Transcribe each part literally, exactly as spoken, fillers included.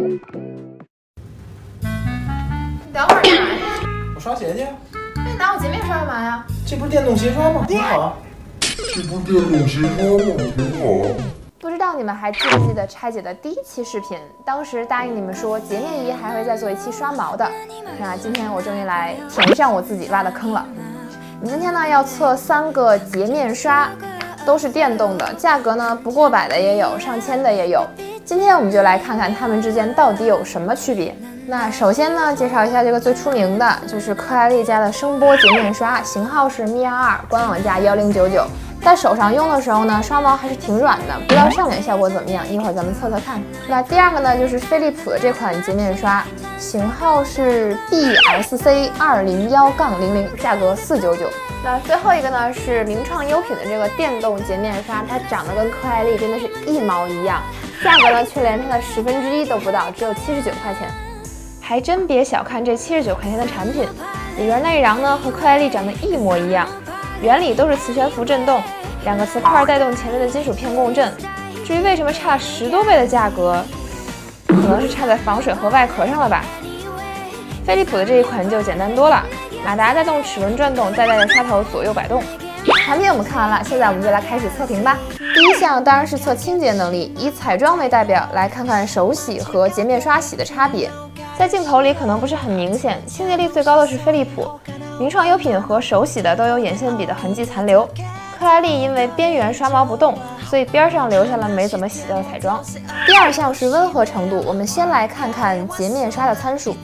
你等会儿干嘛呀？ 我刷鞋去。 那你拿我洁面刷干嘛呀？ 这不是电动鞋刷吗？挺好啊。 这不是电动鞋刷吗？挺好啊。 不知道你们还记不记得拆解的第一期视频？当时答应你们说洁面仪还会再做一期刷毛的。那今天我终于来填上我自己挖的坑了。我们今天呢要测三个洁面刷，都是电动的，价格呢不过百的也有，上千的也有。今天我们就来看看它们之间到底有什么区别。那首先呢，介绍一下这个最出名的，就是克莱丽家的声波洁面刷，型号是 Mia 二，官网价一零九九。在手上用的时候呢，刷毛还是挺软的，不知道上脸效果怎么样，一会儿咱们测测看。那第二个呢，就是飞利浦的这款洁面刷，型号是 B S C 二零一零零，价格四九九。那最后一个呢，是名创优品的这个电动洁面刷，它长得跟克莱丽真的是一毛一样，价格呢却连它的十分之一都不到，只有七十九块钱。还真别小看这七十九块钱的产品，里边内瓤呢和克莱丽长得一模一样。原理都是磁悬浮振动，两个磁块带动前面的金属片共振。至于为什么差了十多倍的价格，可能是差在防水和外壳上了吧。飞利浦的这一款就简单多了，马达带动齿轮转动，再带着刷头左右摆动。产品我们看完了，现在我们就来开始测评吧。第一项当然是测清洁能力，以彩妆为代表，来看看手洗和洁面刷洗的差别。在镜头里可能不是很明显，清洁力最高的是飞利浦。名创优品和手洗的都有眼线笔的痕迹残留，克莱丽因为边缘刷毛不动，所以边上留下了没怎么洗的彩妆。第二项是温和程度，我们先来看看洁面刷的参数。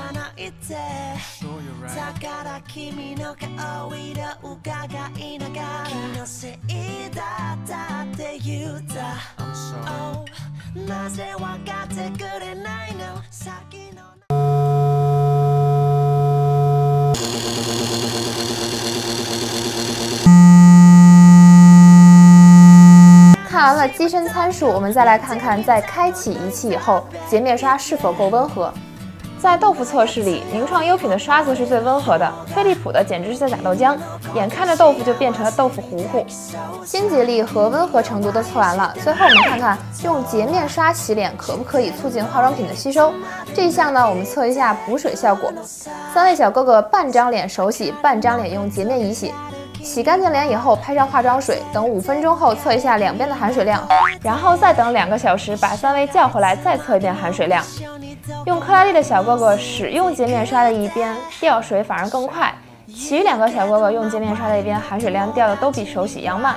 看完了机身参数，我们再来看看在开启仪器以后，洁面刷是否够温和。在豆腐测试里，名创优品的刷子是最温和的，飞利浦的简直是在打豆浆，眼看着豆腐就变成了豆腐糊糊。清洁力和温和程度都测完了，最后我们看看用洁面刷洗脸可不可以促进化妆品的吸收。这一项呢，我们测一下补水效果。三位小哥哥半张脸手洗，半张脸用洁面仪洗。洗干净脸以后，拍上化妆水，等五分钟后测一下两边的含水量，然后再等两个小时，把三位叫回来再测一遍含水量。用克莱丽的小哥哥使用洁面刷的一边掉水反而更快，其余两个小哥哥用洁面刷的一边含水量掉的都比手洗要慢。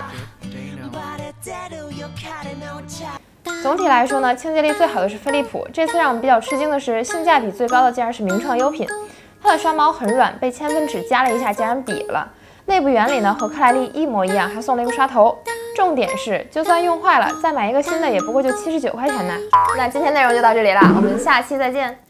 总体来说呢，清洁力最好的是飞利浦。这次让我们比较吃惊的是，性价比最高的竟然是名创优品。它的刷毛很软，被铅粉纸夹了一下，竟然瘪了。内部原理呢和克莱丽一模一样，还送了一个刷头。重点是，就算用坏了，再买一个新的也不过就七十九块钱呢。那今天内容就到这里了，我们下期再见。